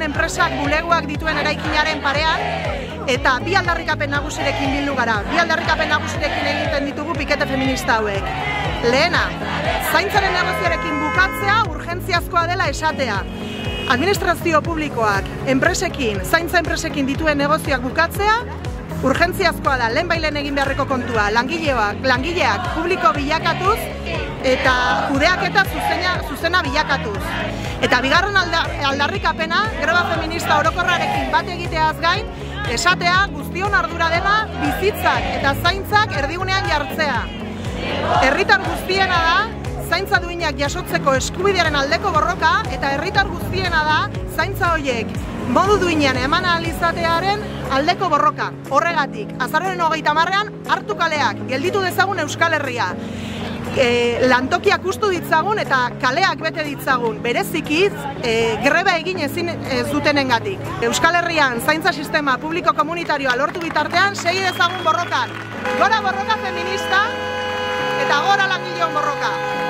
enpresak bulegoak dituen eraikinaren parean, eta bi aldarrikapen nagusirekin bildu gara. Bi aldarrikapen nagusirekin egiten ditugu pikete feminista hauek. Lehena, zaintzaren negozioarekin bukatzea urgentziazkoa dela esatea. Administrazio publikoak enpresekin, zaintza enpresekin dituen negozioak bukatzea, urgentziazkoa da, lehenbailen egin beharreko kontua, langileak publiko bilakatuz eta kudeaketa zuzena bilakatuz. Eta bigarren aldarrikapena, greba feminista orokorrarekin bat egiteaz gain, esatea guztion ardura dela bizitzak eta zaintzak erdigunean jartzea. Herritar guztiena da, zaintza duinak jasotzeko eskubidearen aldeko borroka, eta herritar guztiena da, zaintza horiek modu duinean eman ahal izatearen aldeko borroka. Horregatik, azaroaren 30ean hartu kaleak, gelditu dezagun Euskal Herria. Lantokiak ustu ditzagun eta kaleak bete ditzagun, berezikiz greba egin ezin zutenengatik. Euskal Herrian zaintza sistema publiko komunitarioa lortu bitartean, segi dezagun borrokan. Gora borroka feminista eta gora langileon borroka.